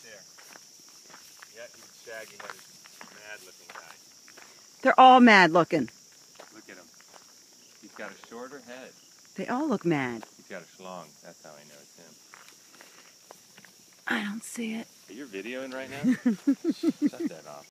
there. Yeah, he's shaggy-headed, mad-looking guy. They're all mad looking. Look at him. He's got a shorter head. They all look mad. He's got a schlong. That's how I know it's him. I don't see it. You're videoing right now? Shut that off.